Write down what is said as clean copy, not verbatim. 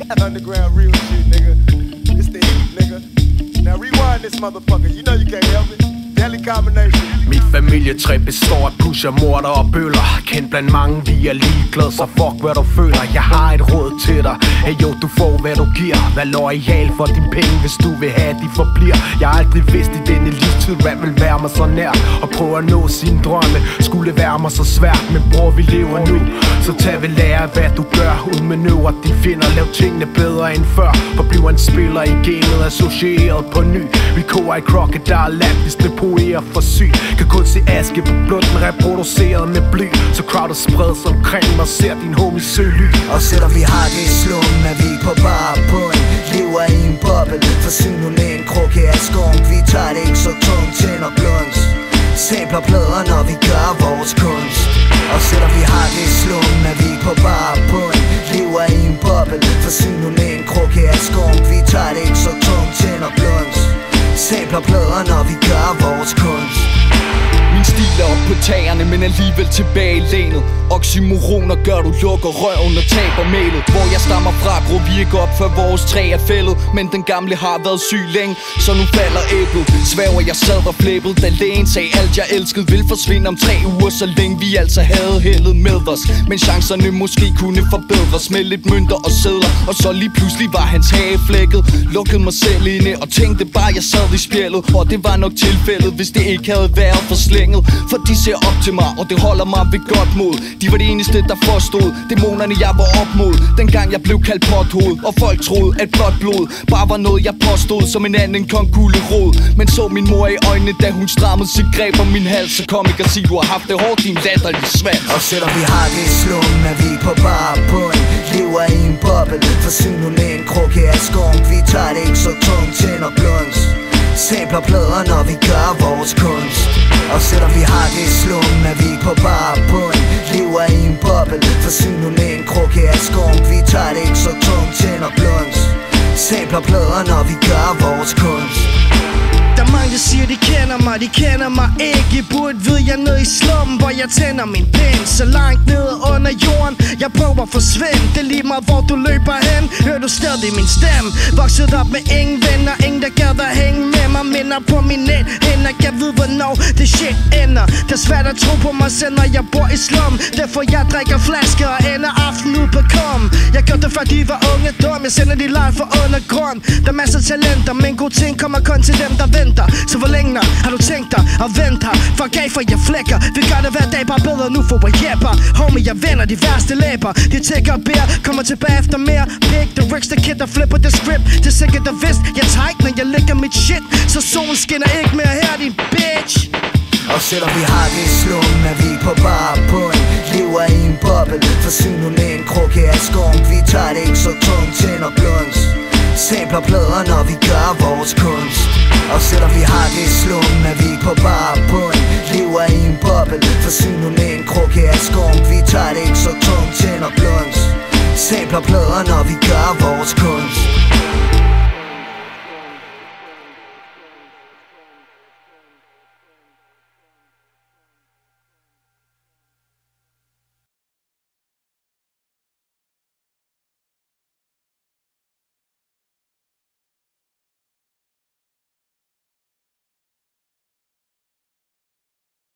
Underground real shit, nigga. It's the heat, nigga. Now rewind this motherfucker. You know you can't help it. Deadly combination. Mit familietræ består af pusher, morter og bøller. Kendt blandt mange, vi er ligeglade, så fuck hvad du føler. Jeg har et råd til dig. Hey jo, du får hvad du giver. Vær loyal for din penge, hvis du vil have, de forbliver. Jeg har aldrig vidst i denne livstid, rap vil være mig så nær. Og prøve at nå sine drømme skulle være mig så svært. Men bror, vi lever nu, så tag ved lære hvad du gør. Udmanøvre dine fjender, lav tingene bedre end før. Forbliver en spiller i gamet, associeret på ny. Vi koger i Crocodile Lab, distribuerer for syg. Kan kun se aske på blunden, reproduceret med bly. Så crowdet spredes omkring mig, ser din homie søly. Og selvom vi har det i slummen, er vi på bare bund. Lever i en boble, forsynet med en krukke af skunk. Vi tager det ikke så tungt, tænder blunds. Sabler plader, når vi gør vores kunst. Og selvom vi har det i slummen, er vi på bare bund. Lever i en boble, forsynet med en krukke af skunk. Vi tager det ikke så tungt, tænder blunds. Sabler plader, når vi gør vores kunst. Min stil er op på tagerne, men alligevel tilbage i lænet. Oxymoroner gør du lukker røven og taber mælet. Hvor jeg stammer fra, gror vi ikke op, før vores træ er fældet. Men den gamle har været syg længe, så nu falder æblet. Svæver jeg sad og flæbet, da lægen sagde alt jeg elskede vil forsvinde om 3 uger. Så længe vi altså havde heldet med os. Men chancerne måske kunne forbedres med lidt mønter og sædler. Og så lige pludselig var hans hage flækket. Lukkede mig selv inde og tænkte bare jeg sad i spjældet. Og det var nok tilfældet, hvis det ikke havde været for slænget. For de ser op til mig, og det holder mig ved godt mod. De var det eneste, der forstod dæmonerne, jeg var op mod. Dengang jeg blev kaldt pothoved, og folk troede, at blot blod bare var noget, jeg påstod som en anden kong gulerod. Men så min mor i øjnene, da hun strammede sit greb om min hals. Så kom ikke og sig, du har haft det hårdt, din latterlig svand. Og selvom vi har det i slummen, er vi på bare bund. Lever i en boble, forsynet med en krukke af skunk. Vi tager det ikke så tungt, tænder blunds. Sabler plader, når vi gør vores kunst. Og selvom vi har det i slummen, er vi på bare bund. Lever i en boble, forsynet med en krukke af skunk. Vi tager det ikke så tungt, tænder blunds. Sabler plader, når vi gør vores kunst. Der er mange, der siger, de kender mig ikke. I burde vide, jeg nede i slummen, hvor jeg tænder min pind. Så langt nede under jorden, jeg prøver at forsvinde. Det er lige meget, hvor du løber hen, hører du stadig min stemme. Vokset op med ingen venner, ingen der gad at hænge med mig. Minder på min net, hænder, jeg ved, hvornår det shit ender. Det er svært at tro på mig selv, når jeg bor i slum. Derfor jeg drikker flasker og ender aften ud på kom. Jeg gjorde det, før de var unge dum. Jeg sender de live for undergrund. Der er masser af talenter, men gode ting kommer kun til dem, der venter. Så hvor længe har du tænkt dig at vente her? Fuck af for jeg flækker. Vi gør det hver dag bare bedre nu for vores hjælper. Homie, jeg vender de værste læber. De tækker og beder, kommer tilbage efter mere. Pick the Ricks, the kid, der flipper the script. Det er sikkert der vidst, jeg tight, når jeg lægger mit shit. Så solen skinner ikke mere her, din bitch. Og selvom vi har det i slummen, er vi på bare bund. Lever i en boble, forsynet med en krukke af skunk. Vi tager det ikke så tungt, tænder blunds. Sabler plader, når vi gør vores kunst. Og selvom vi har det i slummen, er vi på bare bund. Lever i en boble, forsynet med en krukke af skunk. Vi tager det ikke så tungt, tænder blunds. Sabler plader, når vi gør vores kunst.